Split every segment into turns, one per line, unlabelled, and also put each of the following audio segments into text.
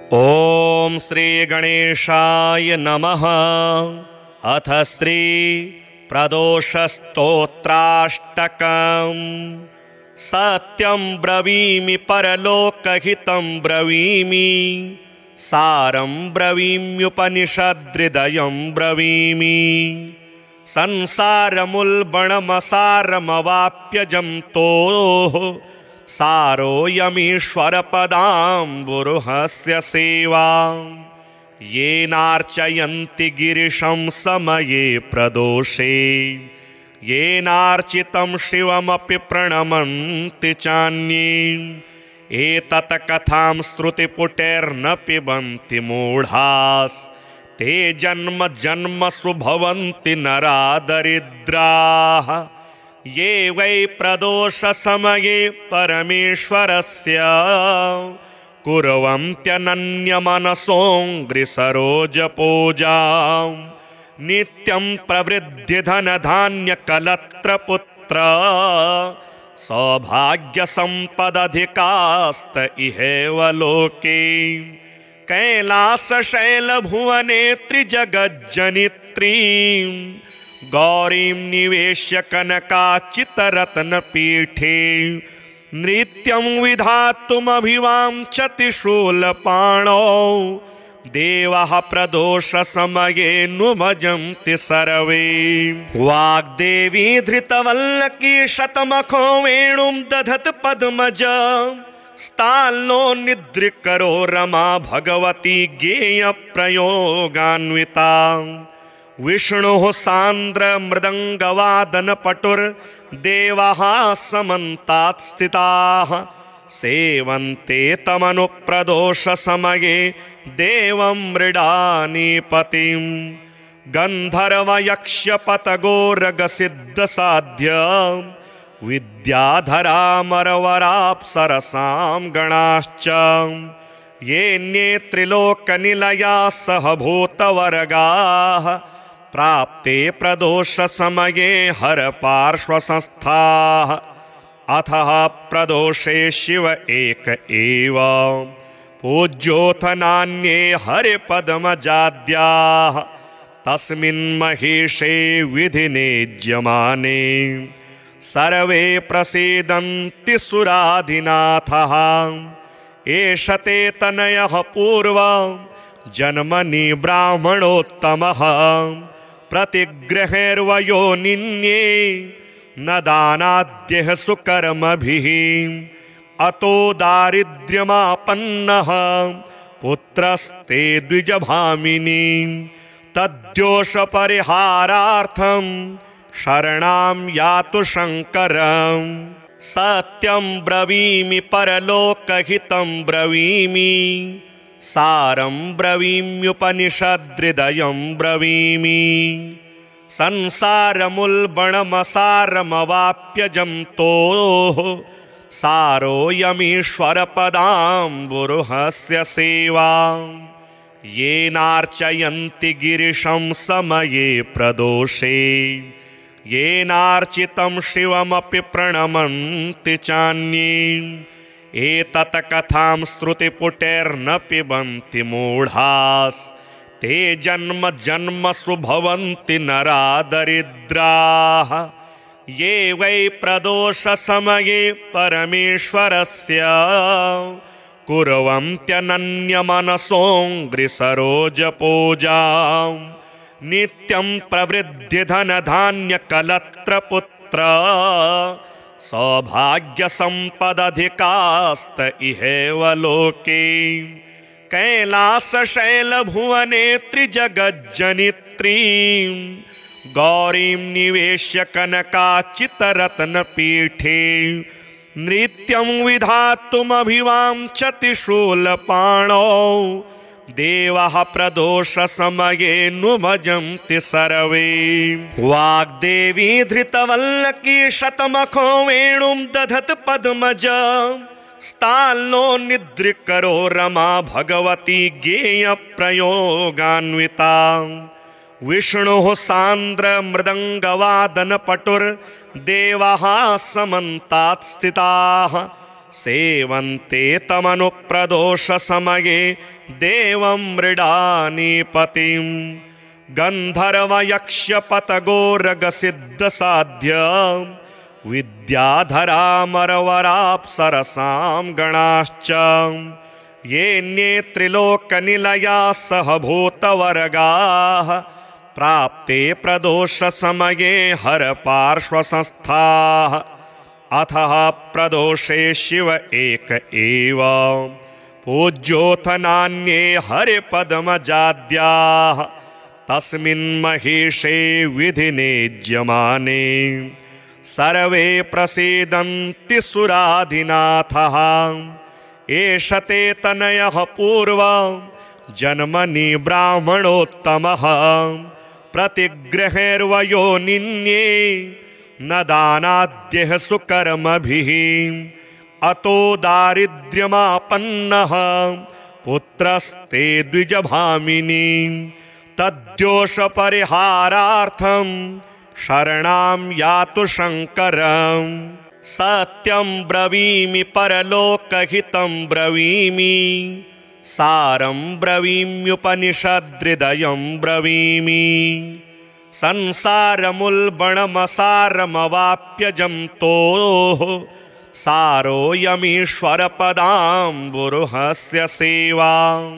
ओम श्री गणेशाय नमः। अथ श्री प्रदोषस्तोत्राष्टकम्। सत्यं ब्रवीमि परलोकहितं ब्रवीमि, सारं ब्रवीम्युपनिषदृदयं ब्रवीमि। संसारमुल्बणमसारमवाप्यजं तोः, सारोऽयमीश्वरपदाम्बुरुहस्य सेवा। येनार्चयन्ति गिरिशं समये प्रदोषे, येनार्चितं शिवमपि प्रणमन्ति चान्ये। एतत् कथां श्रुतिपुटैर्न पिबन्ति मूढास्, ते जन्म जन्मसु भवन्ति नरा दरिद्राः। ये वै प्रदोषसमये परमेश्वरस्य कुर्वन्त्यनन्यमनसोऽङ्घ्रिसरोजपूजां। नित्यं प्रवृद्धि धनधान्यकलत्रपुत्र, सौभाग्यसम्पदधिकास्त इहेव लोके। कैलासशैलभुवने त्रिजगज्जनित्रीं, गौरीं निवेश्य कनकाचितरत्नपीठे। नृत्यं विधातुमभिवाञ्छति शूलपाणौ, देवः प्रदोषसमये नुभजन्ति सर्वे। वाग्देवी धृतवल्लकी शतमखो वेणुं दधत् पद्मज, स्ताल्नो निद्रिकरो रमा भगवती गेयप्रयोगान्विता। विष्णुः सान्द्र मृदङ्गवादनपटुर्देवः समन्तात् स्थिताः, सेवन्ते तमनुप्रदोषसमये देवं मृडानीपतिं। गन्धर्वयक्ष्यपतगोरगसिद्धसाध्य, विद्याधरामरवराप्सरसां गणाश्च। ये त्रिलोकनिलयाः सहभूतवर्गाः, प्राप्ते प्रदोषसमये हरपार्श्वसंस्थाः। अथः प्रदोषे शिव एक एव, पूज्योऽथ नान्ये हरिपद्मजाद्याः। तस्मिन् महेशे विधिने ज्यमाने, सर्वे प्रसीदन्ति सुराधिनाथः। एष ते तनयः पूर्व जन्मनि ब्राह्मणोत्तमः, प्रतिगृहैर्वयोनिन्ये न दानाद्यः सुकर्मभिः। अतो दारिद्र्यमापन्नः पुत्रस्ते द्विजभामिनी, तद्दोषपरिहारार्थं शरणां यातु शङ्करम्। सत्यं ब्रवीमि परलोकहितं ब्रवीमि, सारं ब्रवीम्युपनिषदृदयं ब्रवीमि। संसारमुल्बणमसारमवाप्यजं तोः, सारोऽयमीश्वरपदाम्बुरुहस्य सेवा। येनार्चयन्ति गिरिशं समये प्रदोषे, येनार्चितं शिवमपि प्रणमन्ति चान्ये। एतत् कथां श्रुतिपुटैर्न पिबन्ति मूढास्, ते जन्म जन्मसु भवन्ति नरा दरिद्राः। ये वै प्रदोषसमये परमेश्वरस्य कुर्वन्त्यनन्यमनसोऽङ्घ्रिसरोजपूजां। नित्यं प्रवृद्धि धनधान्यकलत्रपुत्र, सौभाग्यसम्पदधिकास्त इहेव लोके। कैलासशैलभुवने त्रिजगज्जनित्रीं, गौरीं निवेश्य कनकाचितरत्नपीठे। नृत्यं विधातुमभिवाञ्छति शूलपाणौ, देवः प्रदोषसमये नुभजन्ति सर्वे। वाग्देवी धृतवल्लकी शतमखो वेणुं दधत् पद्मज, स्ताल्नो निद्रिकरो रमा भगवती गेयप्रयोगान्विता। विष्णुः सान्द्र मृदङ्गवादनपटुर्देवः समन्तात् स्थिताः, सेवन्ते तमनुप्रदोषसमये देवं मृडानीपतिं गन्धर्वयक्ष्यपतगोरगसिद्धसाध्य विद्याधरामरवराप्सरसां गणाश्च येऽन्ये त्रिलोकनिलयाः सह भूतवर्गाः प्राप्ते प्रदोषसमये हरपार्श्वसंस्थाः अथः प्रदोषे शिव एक एव पूज्योऽथ नान्ये हरिपद्मजाद्याः तस्मिन् महेशे विधिनेज्यमाने सर्वे प्रसीदन्ति सुराधिनाथः एष ते तनयः पूर्व जन्मनि ब्राह्मणोत्तमः प्रतिगृहैर्वयोनिन्ये न दानाद्यः सुकर्मभिः अतो दारिद्र्यमापन्नः पुत्रस्ते द्विजभामिनी तद्दोषपरिहारार्थं शरणां यातु शङ्करम् सत्यं ब्रवीमि परलोकहितं ब्रवीमि सारं ब्रवीम्युपनिषदृदयं ब्रवीमि संसारमुल्बणमसारमवाप्यजन्तोः सारोऽयमीश्वरपदाम्बुरुहस्य सेवा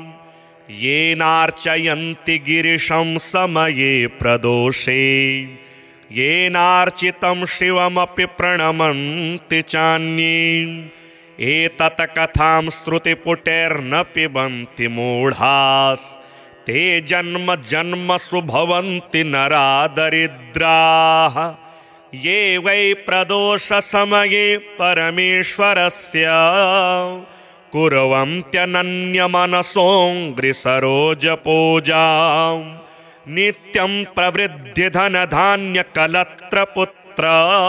येनार्चयन्ति गिरिशं समये प्रदोषे येनार्चितं शिवमपि प्रणमन्ति चान्ये एतत् कथां श्रुतिपुटैर्न पिबन्ति मूढास् ते जन्म जन्मसु भवन्ति नरा दरिद्राः ये वै प्रदोषसमये परमेश्वरस्य कुर्वन्त्यनन्यमनसोऽङ्घ्रिसरोजपूजां नित्यं प्रवृद्धिधनधान्यकलत्रपुत्र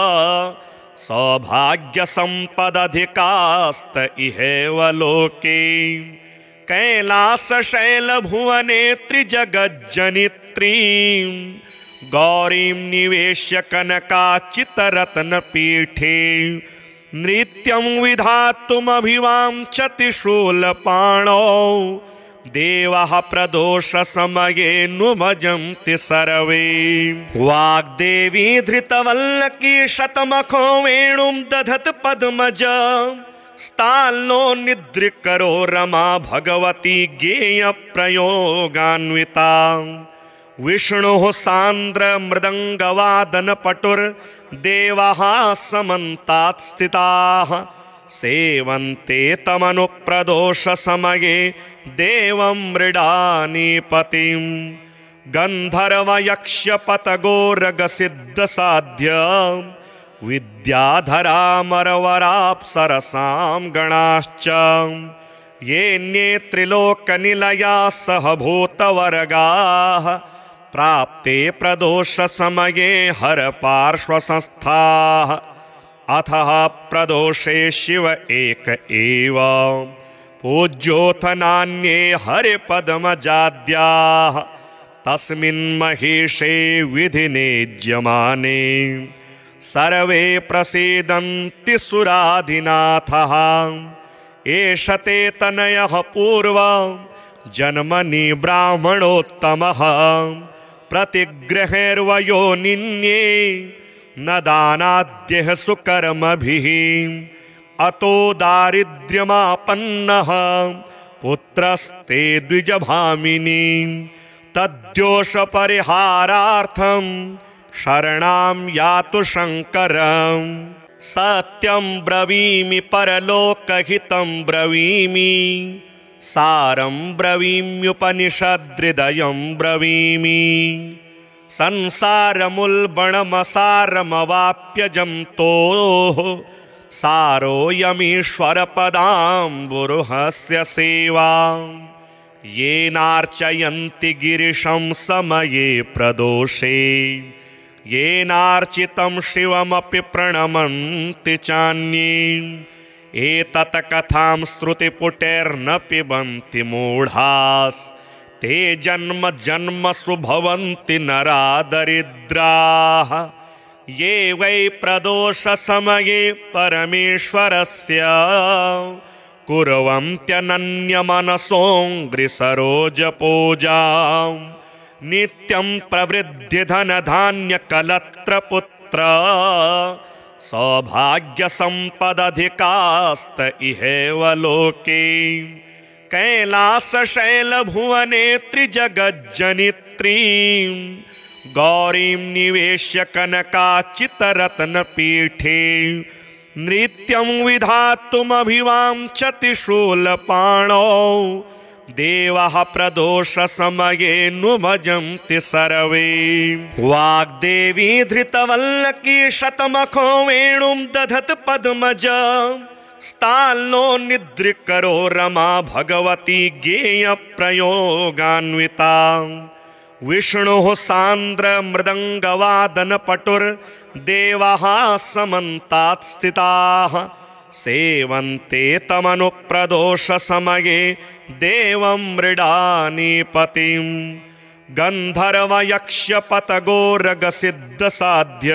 सौभाग्यसम्पदधिकास्त इहैव लोके कैलासशैलभुवने त्रिजगज्जनित्रीं गौरीं निवेश्य कनकाचितरत्नपीठे नृत्यं विधातुमभिवाञ्छति शूलपाणौ देवः प्रदोषसमये नुमजन्ति सर्वे वाग्देवी धृतवल्लकी शतमखो वेणुं दधत् पद्मज स्ताल्नो निद्रिकरो रमा भगवती गेयप्रयोगान्विता विष्णुः सान्द्र मृदङ्गवादनपटुर्देवः समन्तात् स्थिताः सेवन्ते तमनुप्रदोषसमये देवं मृडानीपतिं गन्धर्वयक्ष्यपतगोरगसिद्धसाध्य विद्याधरामरवराप्सरसां गणाश्च येऽन्ये त्रिलोकनिलयाः सह भूतवर्गाः प्राप्ते प्रदोषसमये हरपार्श्वसंस्थाः अथः प्रदोषे शिव एक एव पूज्योऽथ नान्ये हरिपद्मजाद्याः तस्मिन् महेशे विधिनेज्यमाने सर्वे प्रसीदन्ति सुराधिनाथः एष ते तनयः पूर्व जन्मनि ब्राह्मणोत्तमः प्रतिगृहैर्वयोनिन्ये न दानाद्यः सुकर्मभिः अतो दारिद्र्यमापन्नः पुत्रस्ते द्विजभामिनी तद्दोषपरिहारार्थं शरणां यातु शङ्करम् सत्यं ब्रवीमि परलोकहितं ब्रवीमि सारं ब्रवीम्युपनिषदृदयं ब्रवीमि संसारमुल्बणमसारमवाप्यजन्तोः सारोऽयमीश्वरपदाम्बुरुहस्य सेवा येनार्चयन्ति गिरिशं समये प्रदोषे येनार्चितं शिवमपि प्रणमन्ति चान्ये एतत् कथां श्रुतिपुटैर्न पिबन्ति मूढास् ते जन्म जन्मसु भवन्ति नरा दरिद्राः ये वै प्रदोषसमये परमेश्वरस्य कुर्वन्त्यनन्यमनसोऽङ्घ्रिसरोजपूजां नित्यं प्रवृद्धि धनधान्यकलत्रपुत्र सौभाग्यसम्पदधिकास्त इहेव लोके कैलासशैलभुवने त्रिजगज्जनित्रीं गौरीं निवेश्य कनकाचितरत्नपीठे नृत्यं विधातुमभिवाञ्छति शूलपाणौ देवः प्रदोषसमये नुभजन्ति सर्वे वाग्देवी धृतवल्लकी शतमखो वेणुं दधत् पद्मज स्ताल्नो निद्रिकरो रमा भगवती गेयप्रयोगान्विता विष्णुः सान्द्र मृदङ्गवादनपटुर्देवः समन्तात् स्थिताः सेवन्ते तमनुप्रदोषसमये देवं मृडानीपतिं गन्धर्वयक्ष्यपतगोरगसिद्धसाध्य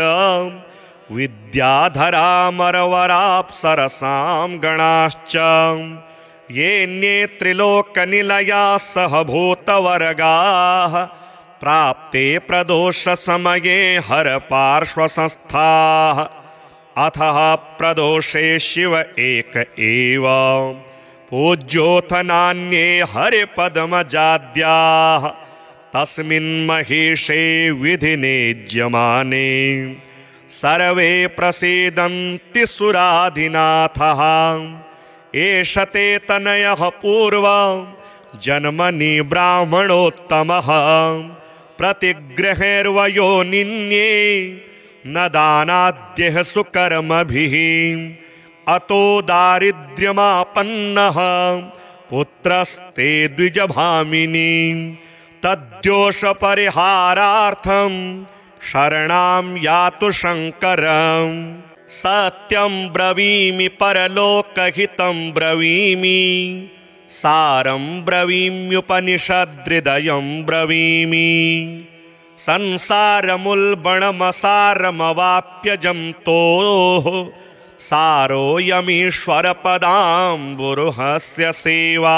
विद्याधरामरवराप्सरसां गणाश्च येऽन्ये त्रिलोकनिलयाः सहभूतवर्गाः प्राप्ते प्रदोषसमये हरपार्श्वसंस्थाः अथः प्रदोषे शिव एक एव पूज्योऽथ नान्ये हरिपद्मजाद्याः तस्मिन् महेशे विधिनेज्यमाने सर्वे प्रसीदन्ति सुराधिनाथः एष ते तनयः पूर्व जन्मनि ब्राह्मणोत्तमः प्रतिगृहैर्वयोनिन्ये न दानाद्यः सुकर्मभिः अतो दारिद्र्यमापन्नः पुत्रस्ते द्विजभामिनी तद्दोषपरिहारार्थं शरणां यातु शङ्करं सत्यं ब्रवीमि परलोकहितं ब्रवीमि सारं ब्रवीम्युपनिषदृदयं ब्रवीमि संसारमुल्बणमसारमवाप्यजन्तोः सारोऽयमीश्वरपदाम्बुरुहस्य सेवा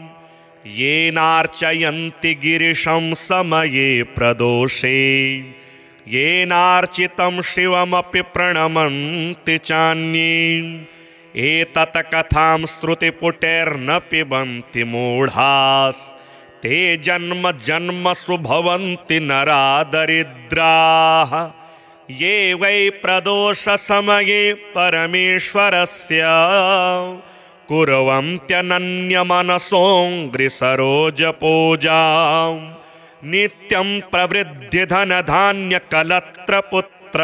येनार्चयन्ति गिरिशं समये प्रदोषे येनार्चितं शिवमपि प्रणमन्ति चान्ये एतत् कथां श्रुतिपुटैर्न पिबन्ति मूढास् ते जन्म जन्मसु भवन्ति नरा दरिद्राः ये वै प्रदोषसमये परमेश्वरस्य कुर्वन्त्यनन्यमनसोऽङ्घ्रिसरोजपूजां नित्यं प्रवृद्धि धनधान्यकलत्रपुत्र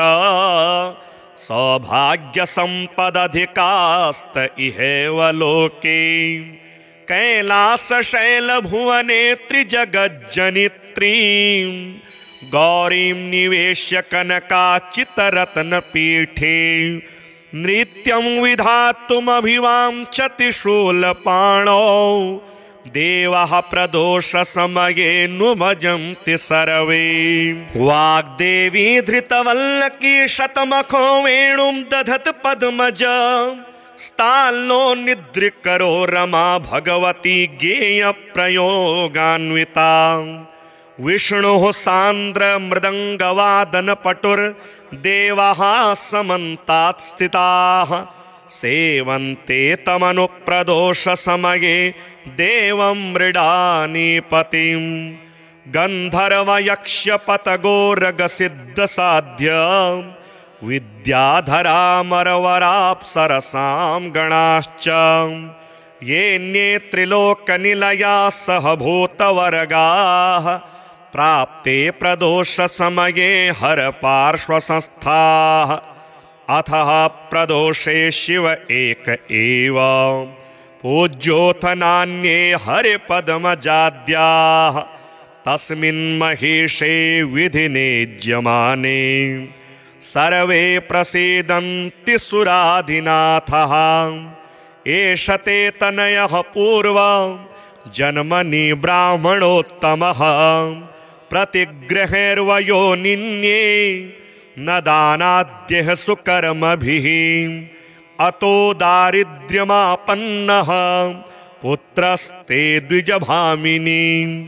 सौभाग्यसम्पदधिकास्त इहेव लोके कैलासशैलभुवने त्रिजगज्जनित्रीं गौरीं निवेश्य कनकाचितरत्नपीठे नृत्यं विधातुमभिवाञ्छति शूलपाणौ देवः प्रदोषसमये नुभजन्ति सर्वे वाग्देवी धृतवल्लकी शतमखो वेणुं दधत् पद्मज स्ताल्नो निद्रिकरो रमा भगवती गेयप्रयोगान्विता विष्णुः सान्द्र मृदङ्गवादनपटुर्देवः समन्तात् स्थिताः सेवन्ते तमनुप्रदोषसमये देवं मृडानीपतिं गन्धर्वयक्ष्यपतगोरगसिद्धसाध्य विद्याधरामरवराप्सरसां गणाश्च येऽन्ये त्रिलोकनिलयाः सहभूतवर्गाः प्राप्ते प्रदोषसमये हरपार्श्वसंस्थाः अथः प्रदोषे शिव एक एव पूज्योऽथ नान्ये हरिपद्मजाद्याः तस्मिन् महेशे विधिनेज्यमाने सर्वे प्रसीदन्ति सुराधिनाथः एष ते तनयः पूर्व जन्मनि ब्राह्मणोत्तमः प्रतिगृहैर्वयोनिन्ये न दानाद्यः सुकर्मभिः अतो दारिद्र्यमापन्नः पुत्रस्ते द्विजभामिनी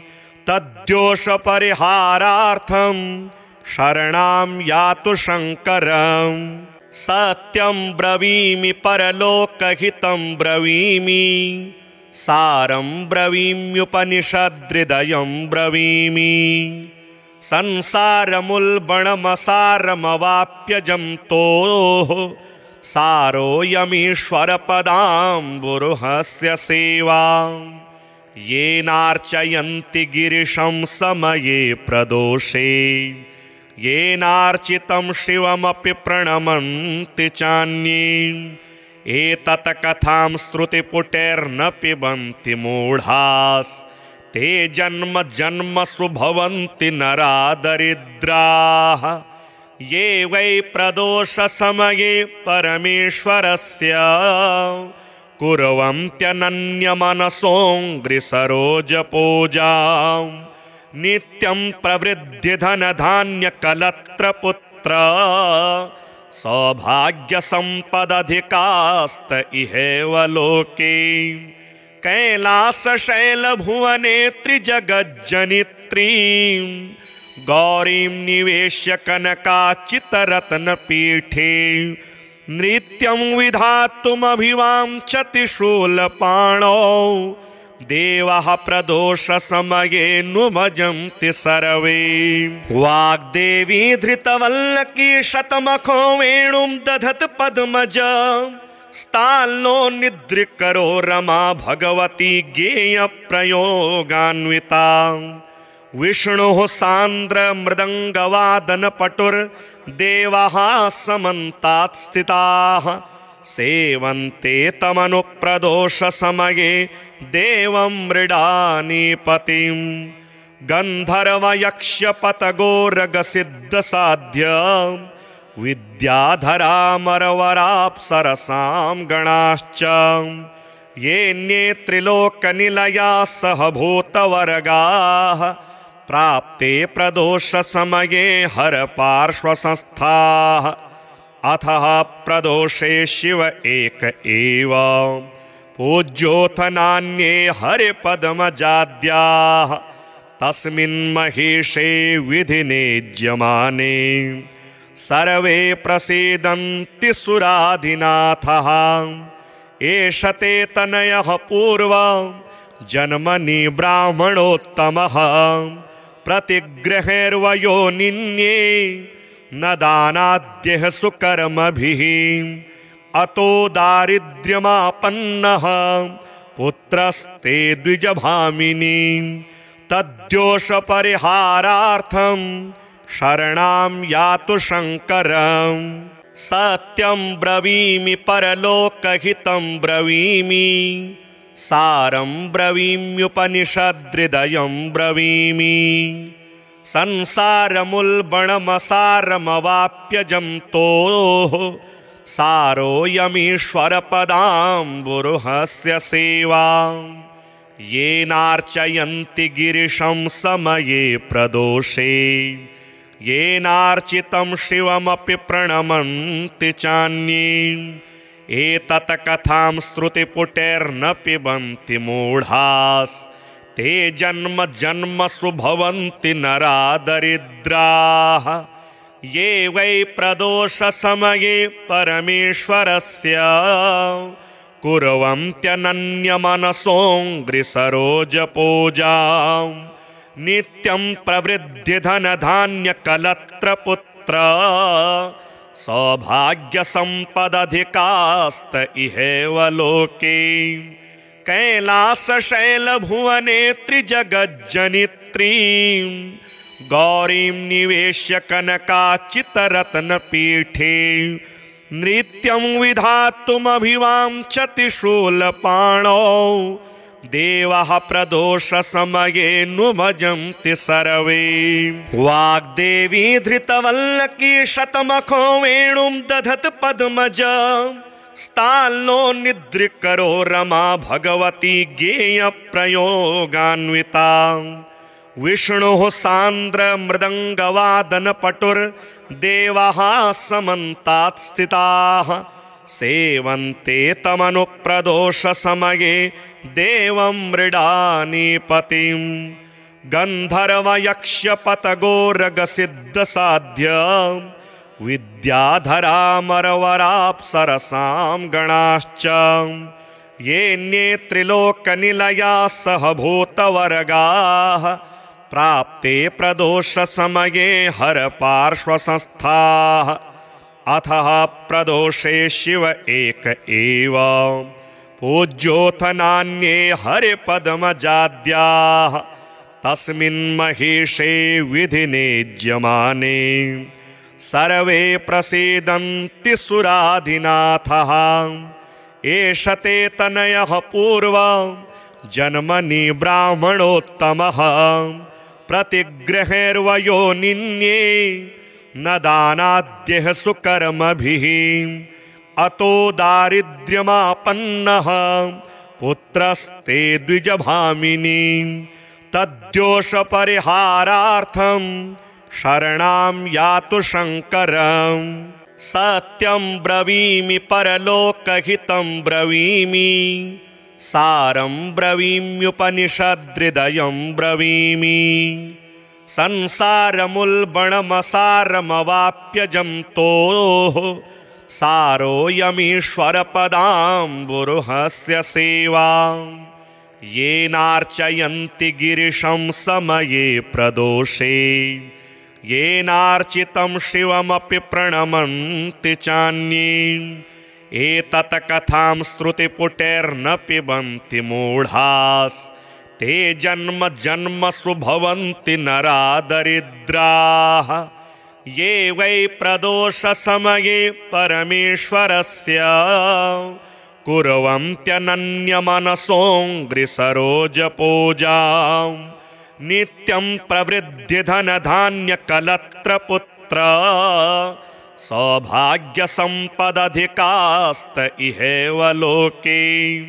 तद्दोषपरिहारार्थं शरणां यातु शङ्करम् सत्यं ब्रवीमि परलोकहितं ब्रवीमि सारं ब्रवीम्युपनिषद्हृदयं ब्रवीमि संसारमुल्बणमसारमवाप्यजन्तोः सारोऽयमीश्वरपदाम्बुरुहस्य सेवा येनार्चयन्ति गिरिशं समये प्रदोषे येनार्चितं शिवमपि प्रणमन्ति चान्ये एतत् कथां श्रुतिपुटेर्न पिबन्ति मूढास् ते जन्म जन्मसु भवन्ति नरा दरिद्राः ये वै प्रदोषसमये परमेश्वरस्य कुर्वन्त्यनन्यमनसोऽङ्घ्रिसरोजपूजाम् नित्यं प्रवृद्धि धनधान्यकलत्रपुत्र सौभाग्यसम्पदधिकास्त इहेव लोके कैलासशैलभुवने त्रिजगज्जनित्रीं गौरीं निवेश्य कनकाचितरत्नपीठे नृत्यं विधातुमभिवाञ्छति शूलपाणौ देवः प्रदोषसमये नुमजन्ति सर्वे वाग्देवी धृतवल्लकी शतमखो वेणुं दधत् पद्मज स्ताल्नो निद्रिकरो रमा भगवती गेयप्रयोगान्विता विष्णुः सान्द्र मृदङ्गवादनपटुर्देवः समन्तात् स्थिताः सेवन्ते तमनुप्रदोषसमये देवं मृडानीपतिं गन्धर्वयक्षपतगोरगसिद्धसाध्य विद्याधरामरवराप्सरसां गणाश्च येऽन्ये त्रिलोकनिलयाः सहभूतवर्गाः प्राप्ते प्रदोषसमये हरपार्श्वसंस्थाः अथः प्रदोषे शिव एक एव पूज्योऽथ नान्ये हरिपद्मजाद्याः तस्मिन् महेशे विधिनेज्यमाने सर्वे प्रसीदन्ति सुराधिनाथः एष ते तनयः पूर्व जन्मनि ब्राह्मणोत्तमः प्रतिगृहेर्वयोनिन्ये न दानाद्यः सुकर्मभिः अतो दारिद्र्यमापन्नः पुत्रस्ते द्विजभामिनी तद्दोषपरिहारार्थं शरणां यातु शङ्करम् सत्यं ब्रवीमि परलोकहितं ब्रवीमि सारं ब्रवीम्युपनिषद्हृदयं ब्रवीमि संसारमुल्बणमसारमवाप्यजन्तोः सारोऽयमीश्वरपदाम्बुरुहस्य सेवा येनार्चयन्ति गिरिशं समये प्रदोषे येनार्चितं शिवमपि प्रणमन्ति चान्ये एतत् कथां श्रुतिपुटेर्न पिबन्ति मूढास् ते जन्म जन्मसु भवन्ति नरा दरिद्राः ये वै प्रदोषसमये परमेश्वरस्य कुर्वन्त्यनन्यमनसोऽङ्घ्रिसरोजपूजाम् नित्यं प्रवृद्धि धनधान्यकलत्रपुत्र सौभाग्यसम्पदधिकास्त इहेव लोके कैलासशैलभुवने त्रिजगज्जनित्रीं गौरीं निवेश्य कनकाचितरत्नपीठे नृत्यं विधातुमभिवाञ्छति शूलपाणौ देवः प्रदोषसमये नुमजन्ति सर्वे वाग्देवी धृतवल्लकी शतमखो वेणुं दधत् पद्मज स्ताल्नो निद्रिकरो रमा भगवती गेयप्रयोगान्विता विष्णुः सान्द्रमृदङ्गवादनपटुर्देवाः समन्तात् स्थिताः सेवन्ते तमनुप्रदोषसमये देवं मृडानीपतिं गन्धर्वयक्ष्यपतगोरगसिद्धसाध्य विद्याधरामरवराप्सरसां गणाश्च येऽन्ये त्रिलोकनिलयाः सहभूतवर्गाः प्राप्ते प्रदोषसमये हरपार्श्वसंस्थाः अथः प्रदोषे शिव एक एव पूज्योऽथ नान्ये हरिपद्मजाद्याः तस्मिन् महेशे विधिनेज्यमाने सर्वे प्रसीदन्ति सुराधिनाथः एष ते तनयः पूर्व जन्मनि ब्राह्मणोत्तमः प्रतिगृहेर्वयोनिन्ये न दानाद्यः सुकर्मभिः अतो दारिद्र्यमापन्नः पुत्रस्ते द्विजभामिनी तद्दोषपरिहारार्थं शरणां यातु शङ्करं सत्यं ब्रवीमि परलोकहितं ब्रवीमि सारं ब्रवीम्युपनिषदृदयं ब्रवीमि संसारमुल्बणमसारमवाप्यजन्तोः सारोऽयमीश्वरपदाम्बुरुहस्य सेवा येनार्चयन्ति गिरिशं समये प्रदोषे येनार्चितं शिवमपि प्रणमन्ति चान्ये एतत् कथां श्रुतिपुटेर्न पिबन्ति मूढास् ते जन्म जन्मसु भवन्ति नरा दरिद्राः ये वै प्रदोषसमये परमेश्वरस्य कुर्वन्त्यनन्यमनसोऽङ्घ्रिसरोजपूजां नित्यं प्रवृद्धि धनधान्यकलत्रपुत्र सौभाग्यसम्पदधिकास्त इहेव लोके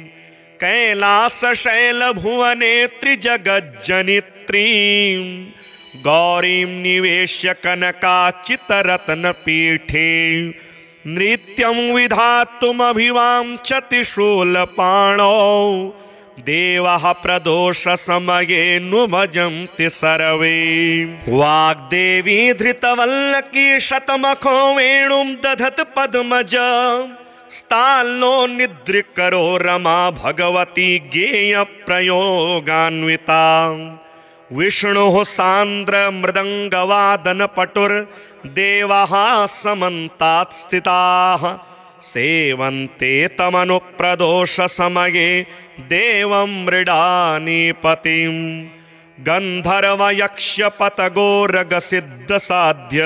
कैलासशैलभुवने त्रिजगज्जनित्रीं गौरीं निवेश्य कनकाचितरत्नपीठे नृत्यं विधातुमभिवाञ्छति शूलपाणौ देवः प्रदोषसमये नुभजन्ति सर्वे वाग्देवी धृतवल्लकी शतमखो वेणुं दधत् पद्मज स्ताल्नो निद्रिकरो रमा भगवती गेयप्रयोगान्विता विष्णुः सान्द्रमृदङ्गवादनपटुर्देवाः समन्तात् स्थिताः सेवन्ते तमनुप्रदोषसमये देवं मृडानीपतिं गन्धर्वयक्ष्यपतगोरगसिद्धसाध्य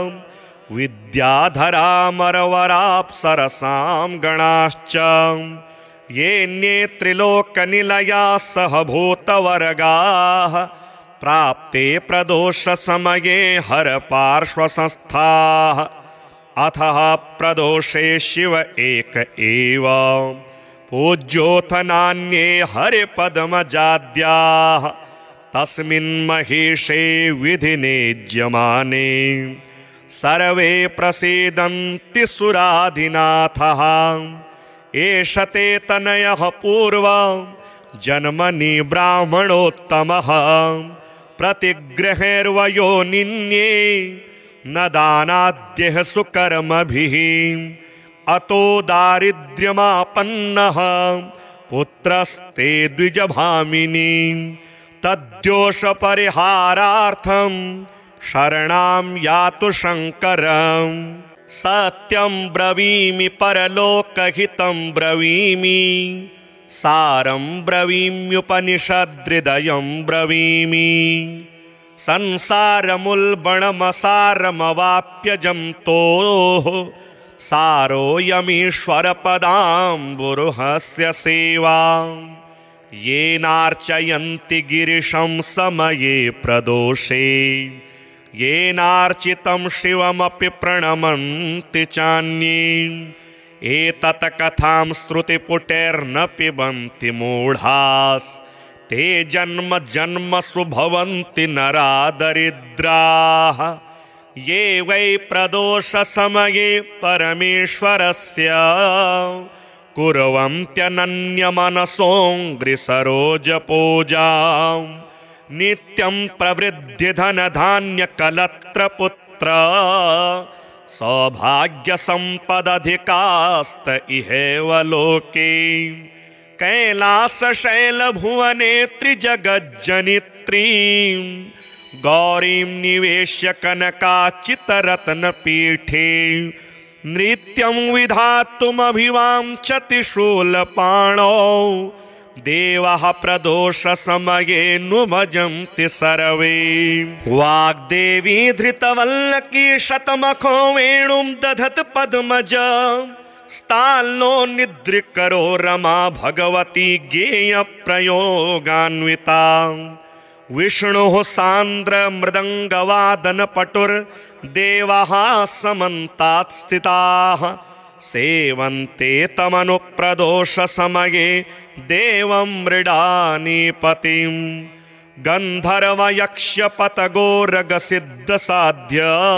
विद्याधरामरवराप्सरसां गणाश्च येऽन्ये त्रिलोकनिलयाः सहभूतवर्गाः प्राप्ते प्रदोषसमये हरपार्श्वसंस्थाः अथः प्रदोषे शिव एक एव पूज्योऽथ नान्ये हरिपद्मजाद्याः तस्मिन् महेशे विधिनेज्यमाने सर्वे प्रसीदन्ति सुराधिनाथः एष ते तनयः पूर्व जन्मनि ब्राह्मणोत्तमः प्रतिगृहेर्वयोनिन्ये न दानाद्यः सुकर्मभिः अतो दारिद्र्यमापन्नः पुत्रस्ते द्विजभामिनी तद्दोषपरिहारार्थं शरणां यातु शङ्करं सत्यं ब्रवीमि परलोकहितं ब्रवीमि सारं ब्रवीम्युपनिषदृदयं ब्रवीमि संसारमुल्बणमसारमवाप्यजन्तोः सारोऽयमीश्वरपदाम्बुरुहस्य सेवा येनार्चयन्ति गिरिशं समये प्रदोषे येनार्चितं शिवमपि प्रणमन्ति चान्ये एतत् कथां श्रुतिपुटेर्न पिबन्ति मूढास् ते जन्म जन्मसु भवन्ति नरा दरिद्राः ये वै प्रदोषसमये परमेश्वरस्य कुर्वन्त्यनन्यमनसोऽङ्घ्रिसरोजपूजां नित्यं प्रवृद्धि धनधान्यकलत्रपुत्र सौभाग्यसम्पदधिकास्त इहेव लोके कैलासशैलभुवने त्रिजगज्जनित्रीं गौरीं निवेश्य कनकाचितरत्नपीठे नृत्यं विधातुमभिवाञ्छति शूलपाणौ देवः प्रदोषसमये नुभजन्ति सर्वे वाग्देवी धृतवल्लकी शतमखो वेणुं दधत् पद्मज स्ताल्नो निद्रिकरो रमा भगवती गेयप्रयोगान्विता विष्णुः सान्द्र मृदङ्गवादनपटुर्देवाः समन्तात् स्थिताः सेवन्ते तमनुप्रदोषसमये देवं मृडानीपतिं गन्धर्वयक्षपतगोरगसिद्धसाध्य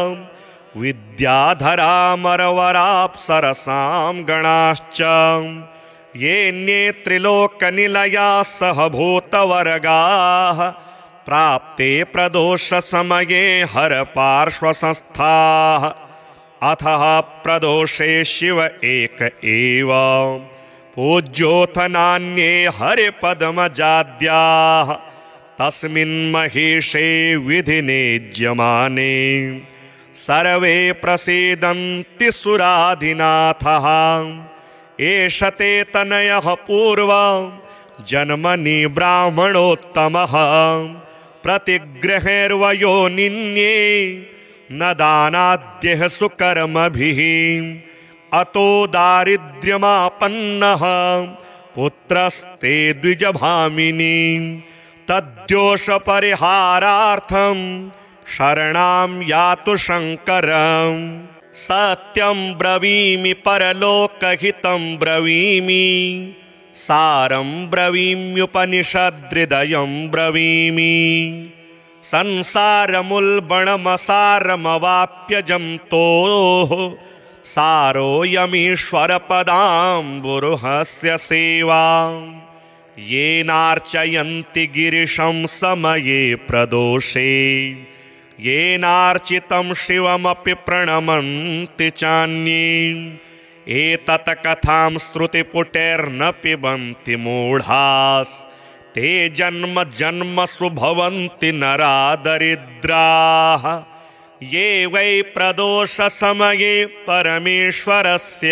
विद्याधरामरवराप्सरसां गणाश्च येऽन्ये त्रिलोकनिलयाः सहभूतवर्गाः प्राप्ते प्रदोषसमये हरपार्श्वसंस्थाः अथः प्रदोषे शिव एक एव पूज्योऽथ नान्ये हरिपद्मजाद्याः तस्मिन् महेशे विधिनेज्यमाने सर्वे प्रसीदन्ति सुराधिनाथः एष ते तनयः पूर्व जन्मनि ब्राह्मणोत्तमः प्रतिगृहैर्वयोनिन्ये न दानाद्यः सुकर्मभिः अतो दारिद्र्यमापन्नः पुत्रस्ते द्विजभामिनी तद्दोषपरिहारार्थं शरणां यातु शङ्करं सत्यं ब्रवीमि परलोकहितं ब्रवीमि सारं ब्रवीम्युपनिषदृदयं ब्रवीमि संसारमुल्बणमसारमवाप्यजन्तोः सारोऽयमीश्वरपदाम्बुरुहस्य सेवा येनार्चयन्ति गिरिशं समये प्रदोषे येनार्चितं शिवमपि प्रणमन्ति चान्ये एतत् कथां श्रुतिपुटैर्न पिबन्ति मूढास्ते जन्म जन्मसु भवन्ति नरा दरिद्राः ये वै प्रदोषसमये परमेश्वरस्य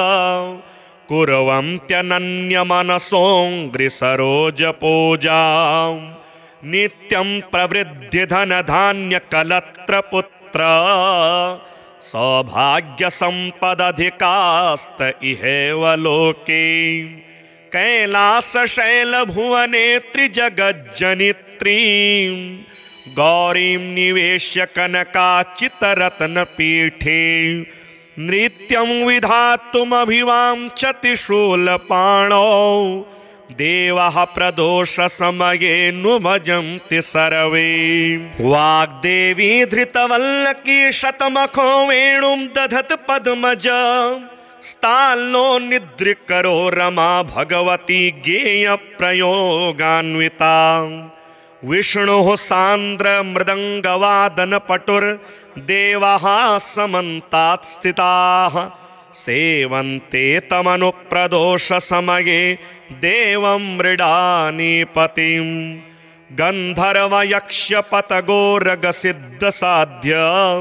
कुर्वन्त्यनन्यमनसोऽङ्घ्रिसरोजपूजां नित्यं प्रवृद्धि धनधान्यकलत्रपुत्र सौभाग्यसम्पदधिकास्त इहेव लोके कैलासशैलभुवने त्रिजगज्जनित्रीं गौरीं निवेश्य कनकाचितरत्नपीठे नृत्यं विधातुमभिवाञ्छति शूलपाणौ देवः प्रदोषसमये नुभजन्ति सर्वे वाग्देवी धृतवल्लकी शतमखो वेणुं दधत् पद्मज स्ताल्नो निद्रिकरो रमा भगवती गेयप्रयोगान्विता विष्णुः सान्द्र मृदङ्गवादनपटुर्देवाः समन्तात् स्थिताः सेवन्ते तमनुप्रदोषसमये देवं मृडानीपतिं गन्धर्वयक्षपतगोरगसिद्धसाध्य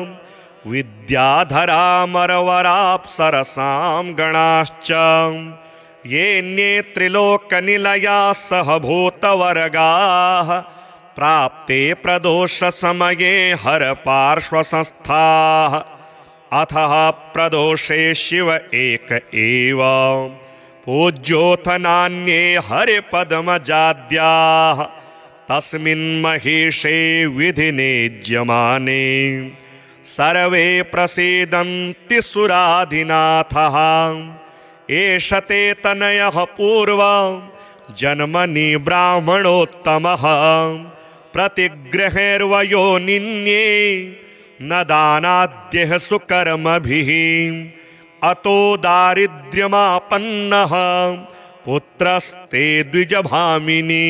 विद्याधरामरवराप्सरसां गणाश्च येऽन्ये त्रिलोकनिलयाः सहभूतवर्गाः प्राप्ते प्रदोषसमये हरपार्श्वसंस्थाः अथः प्रदोषे शिव एक एव पूज्योऽथ नान्ये हरिपद्मजाद्याः तस्मिन् महेशे विधिनेज्यमाने सर्वे प्रसीदन्ति सुराधिनाथः एष ते तनयः पूर्व जन्मनि ब्राह्मणोत्तमः प्रतिगृहैर्वयोनिन्ये न दानाद्यः सुकर्मभिः अतो दारिद्र्यमापन्नः पुत्रस्ते द्विजभामिनी